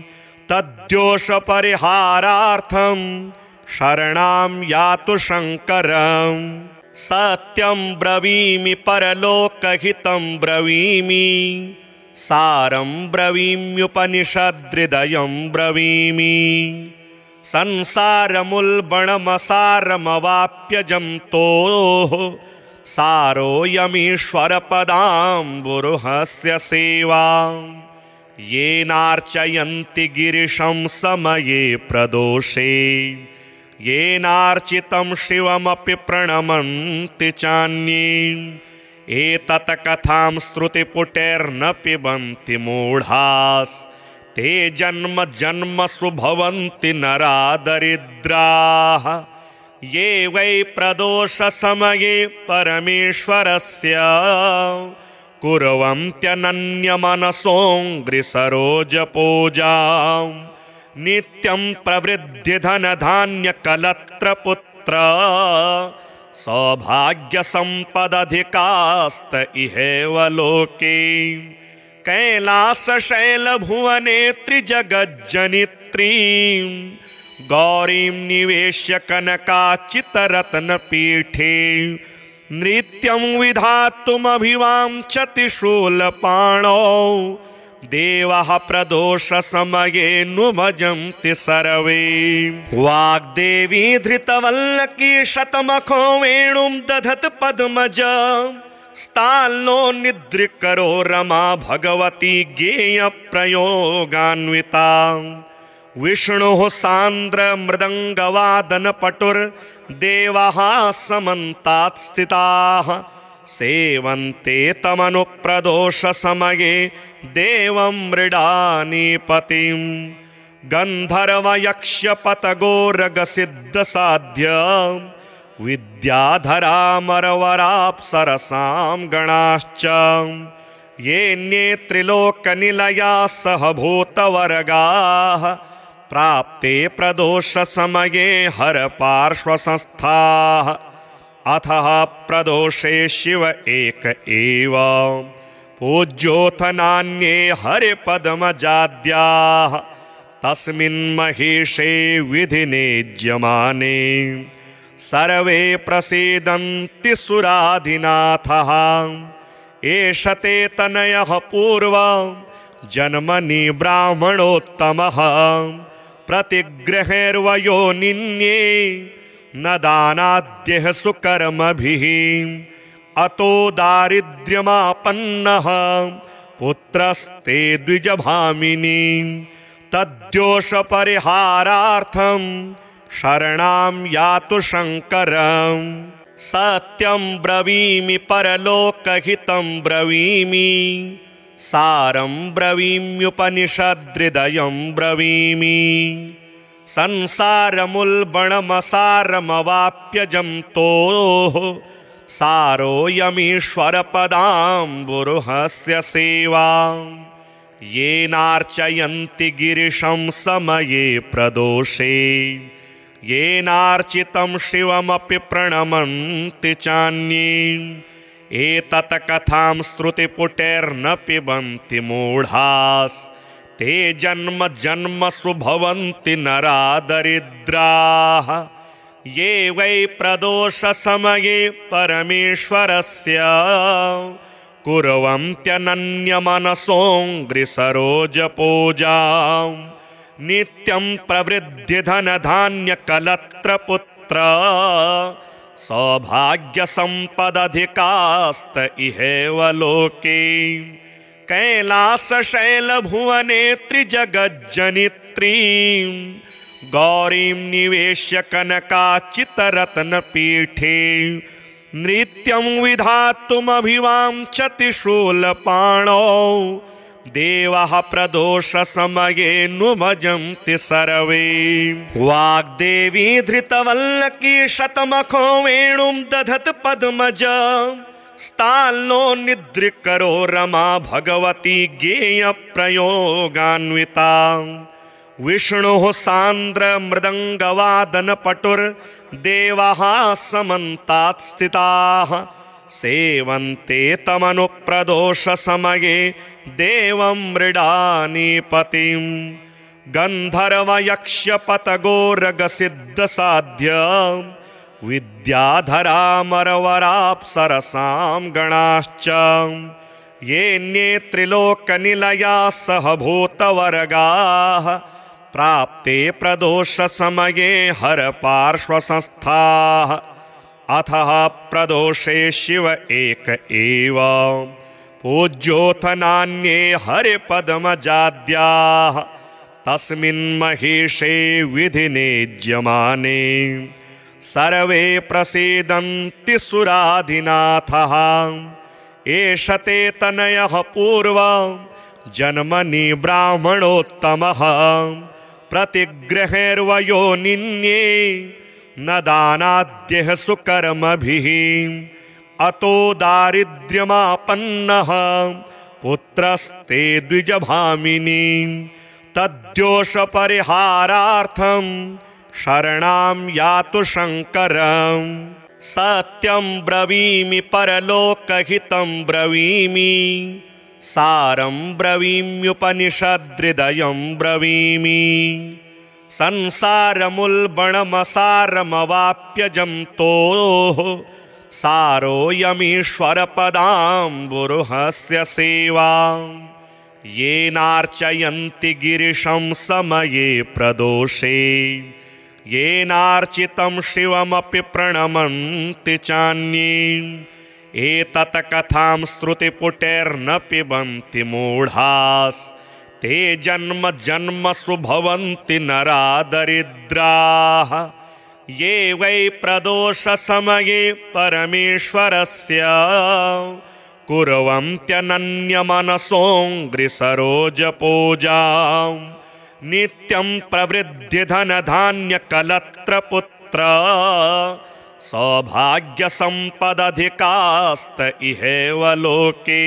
तद्दोषपरिहारार्थं शरणां यातु शङ्करम् सत्यं ब्रवीमि परलोकहितं ब्रवीमि सारं ब्रवीम्युपनिषदृदयं ब्रवीमि संसारमुल्बणमसारमवाप्यजन्तोः सारोऽयमीश्वरपदाम्बुरुहस्य सेवा येनार्चयन्ति गिरिशं समये प्रदोषे येनार्चितं शिवमपि प्रणमन्ति चान्ये एतत् कथां श्रुतिपुटैर्न पिबन्ति मूढास् ते जन्म जन्मसु भवन्ति नरा दरिद्राः ये वै प्रदोषसमये परमेश्वरस्य कुर्वन्त्यनन्यमनसोऽङ्घ्रिसरोजपूजां नित्यं प्रवृद्धि धनधान्यकलत्रपुत्र सौभाग्यसम्पदधिकास्त इहेव लोके कैलासशैलभुवने त्रिजगज्जनित्रीं गौरीं निवेश्य कनकाचितरत्नपीठे नृत्यं विधातुमभिवाञ्छति शूलपाणौ देवः प्रदोषसमये नुभजन्ति सर्वे वाग्देवी धृतवल्लकी शतमखो वेणुं दधत् पद्मज स्ताल्नो निद्रिकरो रमा भगवती गेयप्रयोगान्विता विष्णुः सान्द्र मृदङ्गवादनपटुर्देवः समन्तात् स्थिताः सेवन्ते तमनुप्रदोषसमये देवं मृडानीपतिं गन्धर्वयक्ष्यपतगोरगसिद्धसाध्य विद्याधरामरवराप्सरसां गणाश्च येऽन्ये त्रिलोकनिलयाः सहभूतवर्गाः प्राप्ते प्रदोषसमये हरपार्श्वसंस्थाः अथः प्रदोषे शिव एक एव पूज्योऽथ नान्ये हरिपद्मजाद्याः तस्मिन् महेशे विधिने ज्यमाने सर्वे प्रसीदन्ति सुराधिनाथः एष ते तनयः पूर्वं जन्मनि ब्राह्मणोत्तमः प्रतिगृहैर्वयोनिन्ये न दानाद्यः सुकर्मभिः अतो दारिद्र्यमापन्नः पुत्रस्ते द्विजभामिनी तद्दोषपरिहारार्थं शरणां यातु शङ्करम् सत्यं ब्रवीमि परलोकहितं ब्रवीमि सारं ब्रवीम्युपनिषदृदयं ब्रवीमि संसारमुल्बणमसारमवाप्यजन्तोः सारोऽयमीश्वरपदाम्बुरुहस्य सेवा येनार्चयन्ति गिरिशं समये प्रदोषे येनार्चितं शिवमपि प्रणमन्ति चान्ये एतत् कथां श्रुतिपुटैर्न पिबन्ति मूढास् ते जन्म जन्मसु भवन्ति नरा दरिद्राः ये वै प्रदोषसमये परमेश्वरस्य कुर्वन्त्यनन्यमनसोऽङ्घ्रिसरोजपूजां नित्यं प्रवृद्धि धनधान्यकलत्रपुत्र सौभाग्यसम्पदधिकास्त इहेव लोके कैलासशैलभुवने त्रिजगज्जनित्रीं गौरीं निवेश्य कनकाचितरत्नपीठे नृत्यं विधातुमभिवाञ्छति शूलपाणौ देवः प्रदोषसमये नुभजन्ति सर्वे वाग्देवी धृतवल्लकी शतमखो वेणुं दधत् पद्मज स्ताल्नो निद्रिकरो रमा भगवती ज्ञेयप्रयोगान्विता विष्णुः सान्द्र मृदङ्गवादनपटुर्देवाः समन्तात् स्थिताः सेवन्ते तमनुप्रदोषसमये देवं मृडानीपतिं गन्धर्वयक्षपतगोरगसिद्धसाध्य विद्याधरामरवराप्सरसां गणाश्च येऽन्ये त्रिलोकनिलयाः सहभूतवर्गाः प्राप्ते प्रदोषसमये हरपार्श्वसंस्थाः अथः प्रदोषे शिव एक एव पूज्योऽथ नान्ये हरिपद्मजाद्याः तस्मिन् महेशे विधिनेज्यमाने सर्वे प्रसीदन्ति सुराधिनाथः एष ते तनयः पूर्व जन्मनि ब्राह्मणोत्तमः प्रतिगृहैर्वयोनिन्ये न दानाद्यः सुकर्मभिः अतो दारिद्र्यमापन्नः पुत्रस्ते द्विजभामिनी तद्दोषपरिहारार्थं शरणां यातु शङ्करं सत्यं ब्रवीमि परलोकहितं ब्रवीमि सारं ब्रवीम्युपनिषदृदयं ब्रवीमि संसारमुल्बणमसारमवाप्यजन्तोः सारोऽयमीश्वरपदाम्बुरुहस्य सेवा येनार्चयन्ति गिरिशं समये प्रदोषे येनार्चितं शिवमपि प्रणमन्ति चान्ये एतत् कथां श्रुतिपुटैर्न पिबन्ति मूढास्ते जन्म जन्मसु भवन्ति नरा दरिद्राः ये वै प्रदोषसमये परमेश्वरस्य कुर्वन्त्यनन्यमनसोऽङ्घ्रिसरोजपूजां नित्यं प्रवृद्धि धनधान्यकलत्रपुत्र सौभाग्यसम्पदधिकास्त इहैव लोके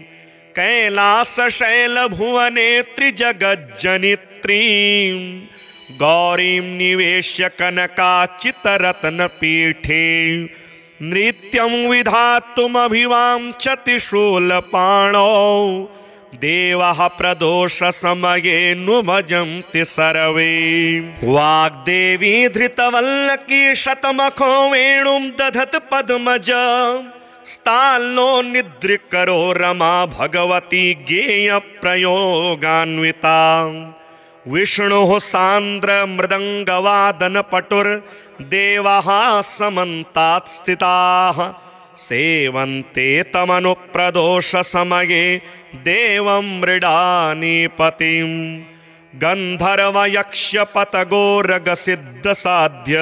कैलासशैलभुवने त्रिजगज्जनित्रीं गौरीं निवेश्य कनकाचितरत्नपीठे नृत्यं विधातुमभिवाञ्छति शूलपाणौ देवः प्रदोषसमये नुमजन्ति सर्वे वाग्देवी धृतवल्लकी शतमखो वेणुं दधत् पद्मज स्ताल्नो निद्रिकरो रमा भगवती ज्ञेयप्रयोगान्विता विष्णुः सान्द्र मृदङ्गवादनपटुर्देवाः समन्तात् स्थिताः सेवन्ते तमनुप्रदोषसमये देवं मृडानीपतिं गन्धर्वयक्षपतगोरगसिद्धसाध्य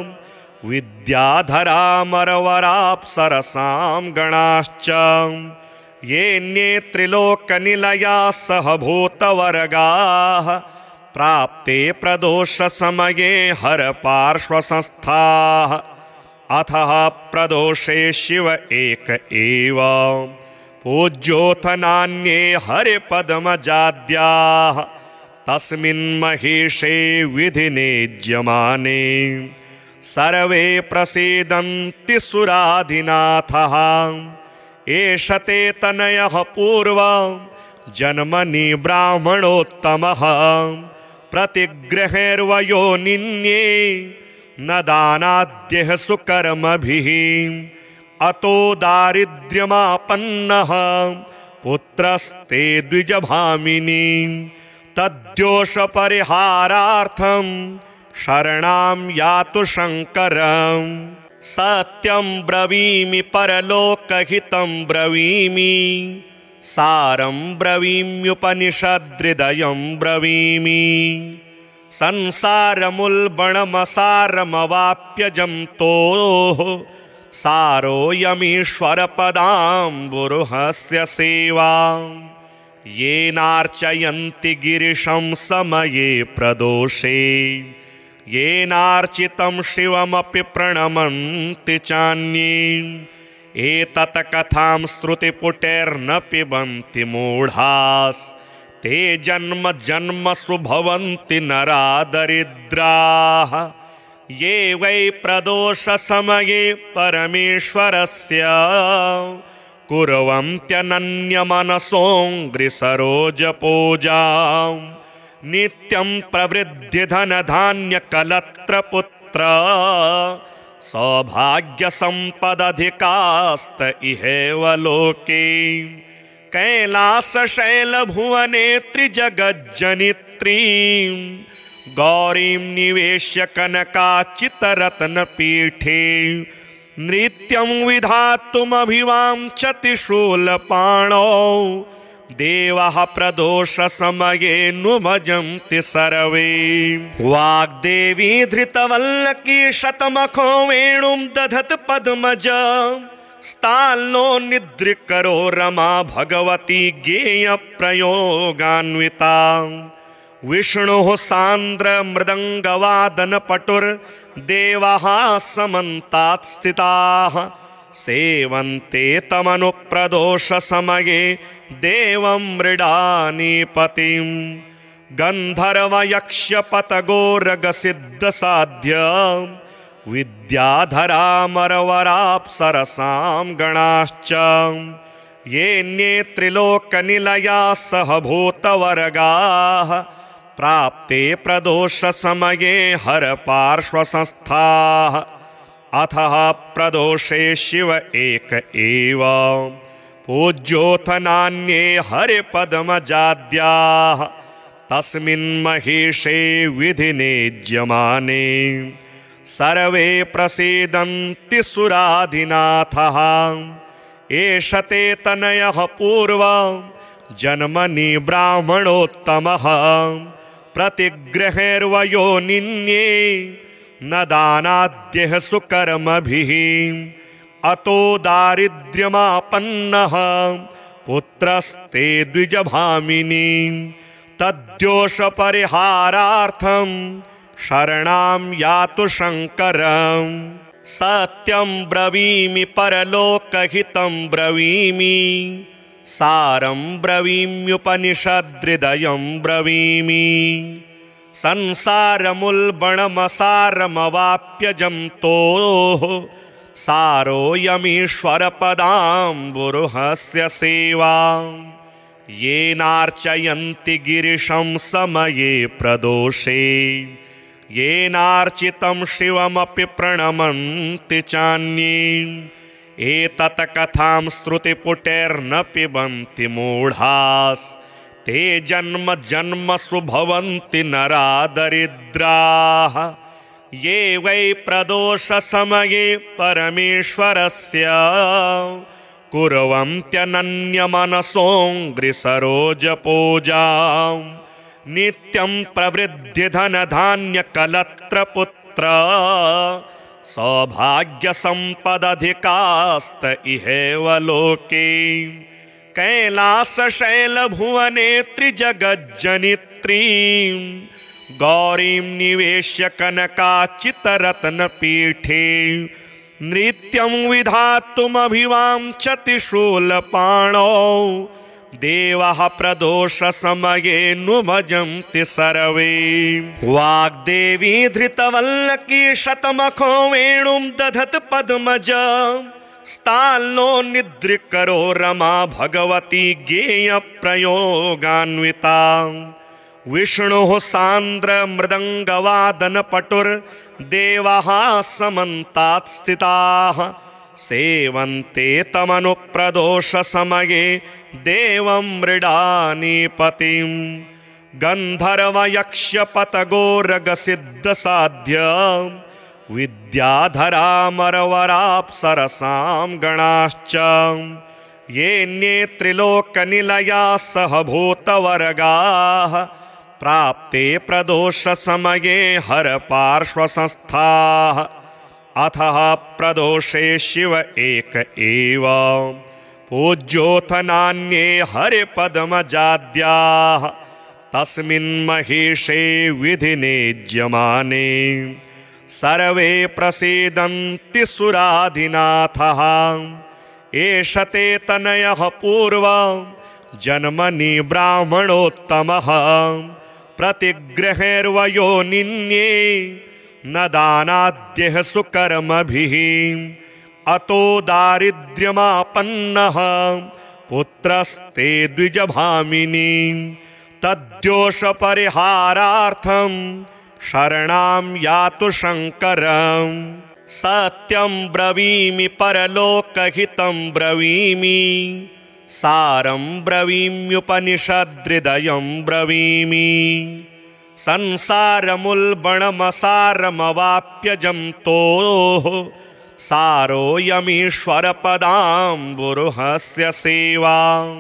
विद्याधरामरवराप्सरसां गणाश्च येऽन्ये त्रिलोकनिलयाः सहभूतवर्गाः प्राप्ते प्रदोषसमये हरपार्श्वसंस्थाः अथः प्रदोषे शिव एक एव पूज्योऽथ नान्ये हरिपद्मजाद्याः तस्मिन् महेशे विधिनेज्यमाने सर्वे प्रसीदन्ति सुराधिनाथः एष ते तनयः पूर्व जन्मनि ब्राह्मणोत्तमः प्रतिगृहैर्वयोनिन्ये न दानाद्यः सुकर्मभिः अतो दारिद्र्यमापन्नः पुत्रस्ते द्विजभामिनी तद्दोषपरिहारार्थं शरणां यातु शङ्करं सत्यं ब्रवीमि परलोकहितं ब्रवीमि सारं ब्रवीम्युपनिषदृदयं ब्रवीमि संसारमुल्बणमसारमवाप्यजन्तोः सारोऽयमीश्वरपदाम्बुरुहस्य सेवा येनार्चयन्ति गिरिशं समये प्रदोषे येनार्चितं शिवमपि प्रणमन्ति चान्ये एतत् कथां श्रुतिपुटैर्न पिबन्ति मूढास् ते जन्म जन्मसु भवन्ति नरा दरिद्राः ये वै प्रदोषसमये परमेश्वरस्य कुर्वन्त्यनन्यमनसोऽङ्घ्रिसरोजपूजां नित्यं प्रवृद्धि धनधान्यकलत्रपुत्र सौभाग्यसम्पदधिकास्त इहेव लोके कैलासशैलभुवने त्रिजगज्जनित्रीं गौरीं निवेश्य कनकाचितरत्नपीठे नृत्यं विधातुमभिवाञ्छति शूलपाणौ देवः प्रदोषसमये नुभजन्ति सर्वे वाग्देवी धृतवल्लकी शतमखो वेणुं दधत् पद्मज स्ताल्नो निद्रिकरो रमा भगवती गेयप्रयोगान्विता विष्णुः सान्द्र मृदङ्गवादनपटुर्देवः समन्तात् स्थिताः सेवन्ते तमनुप्रदोषसमये देवं मृडानीपतिं गन्धर्वयक्ष्यपतगोरगसिद्धसाध्य विद्याधरामरवराप्सरसां गणाश्च ये त्रिलोकनिलयाः सहभूतवर्गाः प्राप्ते प्रदोषसमये हरपार्श्वसंस्थाः अथः प्रदोषे शिव एक एव पूज्योऽथ नान्ये हरिपद्मजाद्याः तस्मिन् महेशे विधिने ज्यमाने सर्वे प्रसीदन्ति सुराधिनाथः एष ते तनयः पूर्व जन्मनि ब्राह्मणोत्तमः प्रतिगृहैर्वयोनिन्ये न दानाद्यः सुकर्मभिः अतो दारिद्र्यमापन्नः पुत्रस्ते द्विजभामिनी तद्दोषपरिहारार्थं शरणां यातु शङ्करं सत्यं ब्रवीमि परलोकहितं ब्रवीमि सारं ब्रवीम्युपनिषदृदयं ब्रवीमि संसारमुल्बणमसारमवाप्यजन्तोः सारोऽयमीश्वरपदाम्बुरुहस्य सेवा येनार्चयन्ति गिरिशं समये प्रदोषे येनार्चितं शिवमपि प्रणमन्ति चान्ये एतत् कथां श्रुतिपुटैर्न पिबन्ति मूढास् ते जन्म जन्मसु भवन्ति नरा दरिद्राः ये वै प्रदोषसमये परमेश्वरस्य कुर्वन्त्यनन्यमनसोऽङ्घ्रिसरोजपूजां नित्यं प्रवृद्धि धनधान्यकलत्रपुत्र सौभाग्यसम्पदधिकास्त इहेव लोके कैलासशैलभुवने त्रिजगज्जनित्रीं गौरीं निवेश्य कनकाचितरत्नपीठे नृत्यं विधातुमभिवाञ्छति शूलपाणौ देवः प्रदोषसमये नुभजन्ति सर्वे वाग्देवी धृतवल्लकी शतमखो वेणुं दधत् पद्मज स्ताल्नो निद्रिकरो रमा भगवती गेयप्रयोगान्विता विष्णुः सान्द्र मृदङ्गवादनपटुर्देवः समन्तात् स्थिताः सेवन्ते तमनुप्रदोषसमये देवं मृडानीपतिं गन्धर्वयक्ष्यपतगोरगसिद्धसाध्य विद्याधरामरवराप्सरसां गणाश्च ये त्रिलोकनिलयाः सहभूतवर्गाः प्राप्ते प्रदोषसमये हरपार्श्वसंस्थाः अथः प्रदोषे शिव एक एव पूज्योऽथ नान्ये हरिपद्मजाद्याः तस्मिन् महेशे विधिने ज्यमाने सर्वे प्रसीदन्ति सुराधिनाथः एष ते तनयः पूर्वं जन्मनि ब्राह्मणोत्तमः प्रतिगृहैर्वयोनिन्ये न दानाद्यः सुकर्मभिः अतो दारिद्र्यमापन्नः पुत्रस्ते द्विजभामिनी तद्दोषपरिहारार्थं शरणां यातु शङ्करम् सत्यं ब्रवीमि परलोकहितं ब्रवीमि सारं ब्रवीम्युपनिषदृदयं ब्रवीमि संसारमुल्बणमसारमवाप्यजन्तोः सारोऽयमीश्वरपदाम्बुरुहस्य सेवा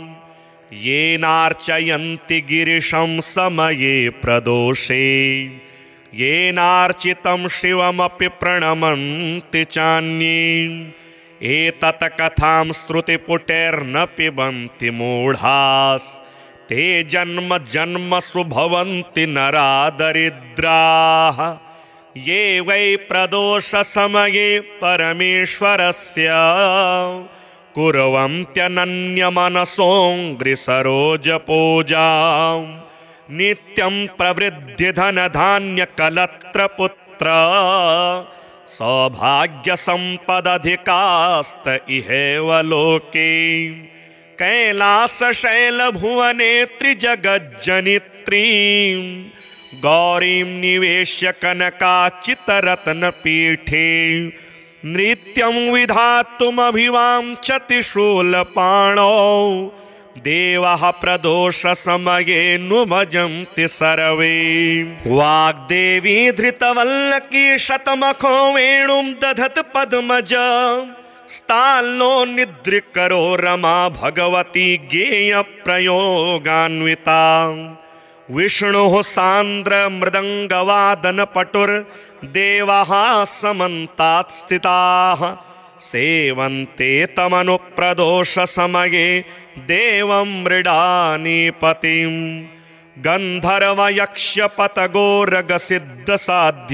येनार्चयन्ति गिरिशं समये प्रदोषे येनार्चितं शिवमपि प्रणमन्ति चान्ये एतत् कथां श्रुतिपुटैर्न पिबन्ति मूढास् ते जन्म जन्मसु भवन्ति नरा दरिद्राः ये वै प्रदोषसमये परमेश्वरस्य कुर्वन्त्यनन्यमनसोऽङ्घ्रिसरोजपूजां नित्यं प्रवृद्धि धनधान्यकलत्रपुत्र सौभाग्यसम्पदधिकास्त इहेव लोके कैलासशैलभुवने त्रिजगज्जनित्रीं गौरीं निवेश्य कनकाचितरत्नपीठे नृत्यं विधातुमभिवाञ्छति शूलपाणौ देवः प्रदोषसमये नुमजन्ति सर्वे वाग्देवी धृतवल्लकी शतमखो वेणुं दधत् पद्मज स्ताल्नो निद्रिकरो रमा भगवती गेयप्रयोगान्विता विष्णुः सान्द्र मृदङ्गवादनपटुर्देवः समन्तात् स्थिताः सेवन्ते तमनुप्रदोषसमये देवं मृडानीपतिं गन्धर्वयक्ष्यपतगोरगसिद्धसाध्य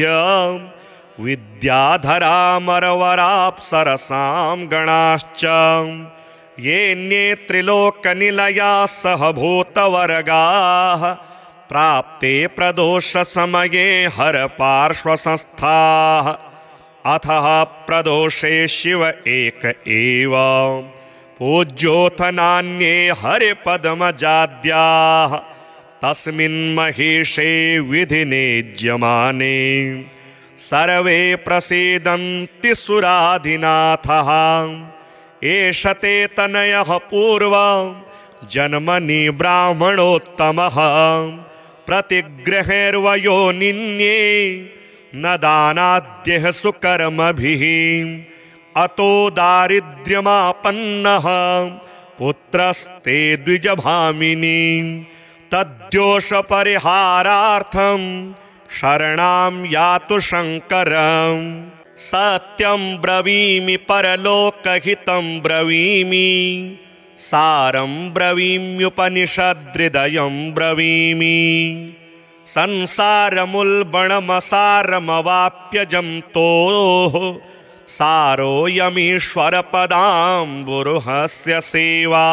विद्याधरामरवराप्सरसां गणाश्च येऽन्ये त्रिलोकनिलयाः सहभूतवर्गाः प्राप्ते प्रदोषसमये हरपार्श्वसंस्थाः अथः प्रदोषे शिव एक एव पूज्योऽथ नान्ये हरिपद्मजाद्याः तस्मिन् महेशे विधिनेज्यमाने सर्वे प्रसीदन्ति सुराधिनाथः एष ते तनयः पूर्वं जन्मनि ब्राह्मणोत्तमः प्रतिगृहैर्वयोनिन्ये न दानाद्यः सुकर्मभिः अतो दारिद्र्यमापन्नः पुत्रस्ते द्विजभामिनी तद्दोषपरिहारार्थं शरणां यातु शङ्करम् सत्यं ब्रवीमि परलोकहितं ब्रवीमि सारं ब्रवीम्युपनिषदृदयं ब्रवीमि संसारमुल्बणमसारमवाप्यजन्तोः सारोऽयमीश्वरपदाम्बुरुहस्य सेवा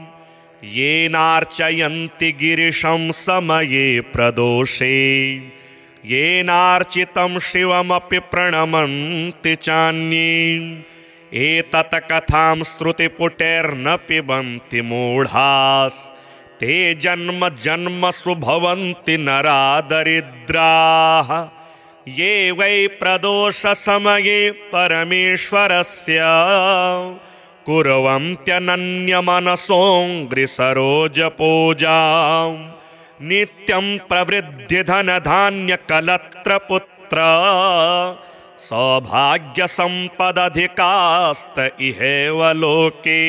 येनार्चयन्ति गिरिशं समये प्रदोषे येनार्चितं शिवमपि प्रणमन्ति चान्ये एतत् कथां श्रुतिपुटैर्न पिबन्ति मूढास् ते जन्म जन्मसु भवन्ति नरा दरिद्राः ये वै प्रदोषसमये परमेश्वरस्य कुर्वन्त्यनन्यमनसोऽङ्घ्रिसरोजपूजां नित्यं प्रवृद्धि धनधान्यकलत्रपुत्र सौभाग्यसम्पदधिकास्त इहेव लोके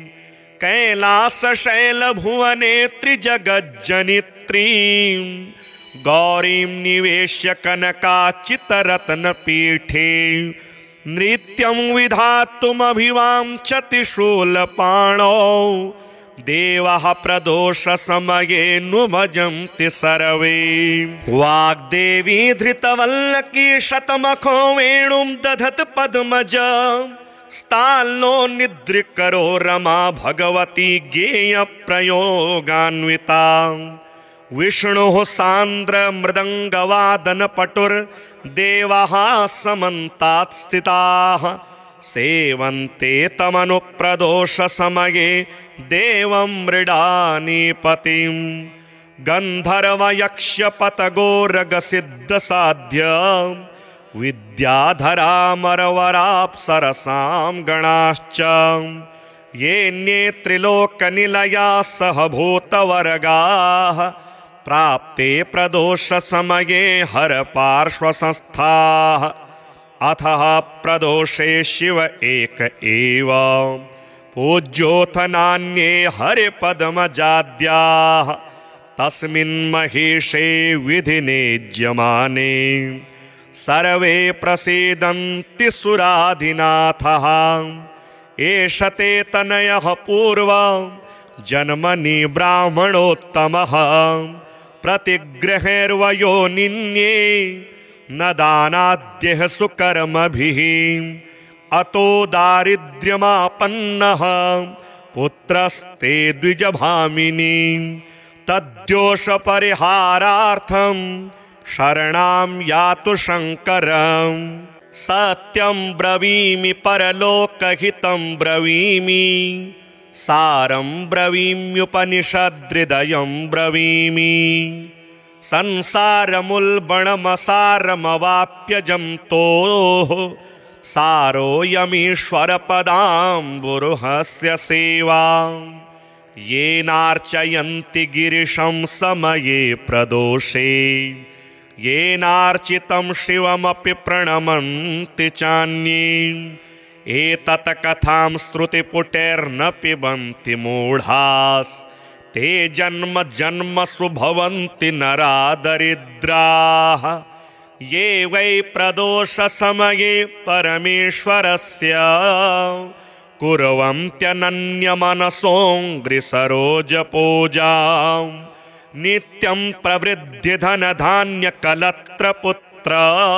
कैलासशैलभुवने त्रिजगज्जनित्रीं गौरीं निवेश्य कनकाचितरत्नपीठे नृत्यं विधातुमभिवाञ्छति शूलपाणौ देवः प्रदोषसमये नुमजन्ति सर्वे वाग्देवी धृतवल्लकी शतमखो वेणुं दधत् पद्मज स्ताल्नो निद्रिकरो रमा भगवती ज्ञेय प्रयोगान्विता विष्णुः सान्द्र मृदंगवादन पटुर्देवाः समन्तात् स्थिताः सेवन्ते तमनुप्रदोष समये देवं मृडानीपतिं गन्धर्व यक्ष पतगोरगसिद्धसाध्य विद्याधरामरवराप्सरसां गणाश्च ये त्रिलोकनिलयाः सहभूतवर्गाः प्राप्ते प्रदोषसमये हरपार्श्वसंस्थाः अथः प्रदोषे शिव एक एव पूज्योऽथ नान्ये हरिपद्मजाद्याः तस्मिन् महेशे विधिने ज्यमाने सर्वे प्रसीदन्ति सुराधिनाथः एष ते तनयः पूर्व जन्मनि ब्राह्मणोत्तमः प्रतिगृहैर्वयोनिन्ये न दानाद्यः सुकर्मभिः अतो दारिद्र्यमापन्नः पुत्रस्ते द्विजभामिनी तद्दोषपरिहारार्थं शरणां यातु शङ्करं सत्यं ब्रवीमि परलोकहितं ब्रवीमि सारं ब्रवीम्युपनिषदृदयं ब्रवीमि संसारमुल्बणमसारमवाप्यजन्तोः सारोऽयमीश्वरपदाम्बुरुहस्य सेवा येनार्चयन्ति गिरिशं समये प्रदोषे येनार्चितं शिवमपि प्रणमन्ति चान्ये एतत् कथां श्रुतिपुटैर्न पिबन्ति मूढास् ते जन्म जन्मसु भवन्ति नरा दरिद्राः ये वै प्रदोषसमये परमेश्वरस्य कुर्वन्त्यनन्यमनसोऽङ्घ्रिसरोजपूजां नित्यं प्रवृद्धि धनधान्यकलत्रपुत्र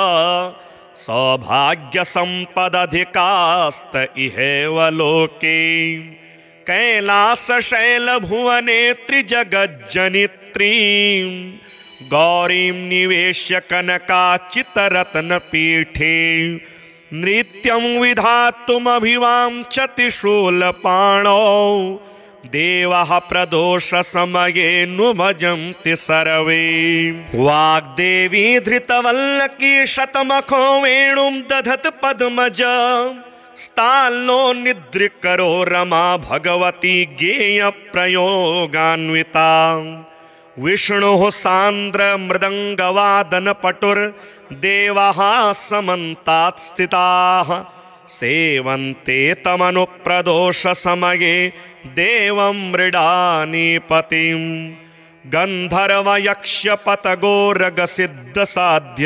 सौभाग्यसम्पदधिकास्त इहेव लोके कैलासशैलभुवने त्रिजगज्जनित्रीं गौरीं निवेश्य कनकाचितरत्नपीठे नृत्यं विधातुमभिवाञ्छति शूलपाणौ देवः प्रदोषसमये नुभजन्ति सर्वे वाग्देवी धृतवल्लकी शतमखो वेणुं दधत् पद्मज स्ताल्नो निद्रिकरो रमा भगवती ज्ञेय प्रयोगान्विता विष्णुः सान्द्र मृदंगवादन पटुर्देवाः समन्तात् स्थिताः सेवन्ते तमनुप्रदोषसमये देवं मृडानीपतिं गन्धर्व यक्ष पतगोरगसिद्धसाध्य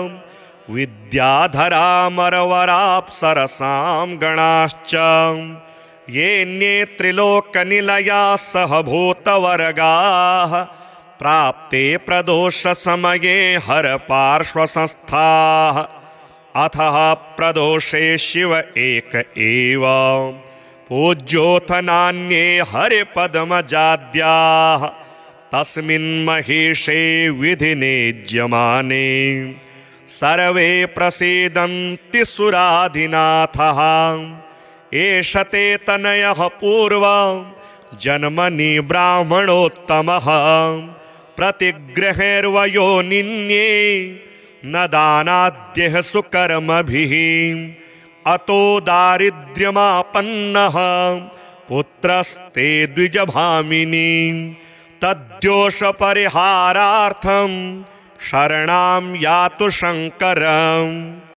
विद्याधरामरवराप्सरसां गणाश्च ये त्रिलोकनिलयाः सहभूतवर्गाः प्राप्ते प्रदोषसमये हरपार्श्वसंस्थाः अथः प्रदोषे शिव एक एव पूज्योऽथ नान्ये हरिपद्मजाद्याः तस्मिन् महेशे विधिने ज्यमाने सर्वे प्रसीदन्ति सुराधिनाथः एष ते तनयः पूर्व जन्मनि ब्राह्मणोत्तमः प्रतिगृहैर्वयोनिन्ये न दानाद्यः सुकर्मभिः अतो दारिद्र्यमापन्नः पुत्रस्ते द्विजभामिनी तद्दोषपरिहारार्थं शरणां यातु शङ्करम्।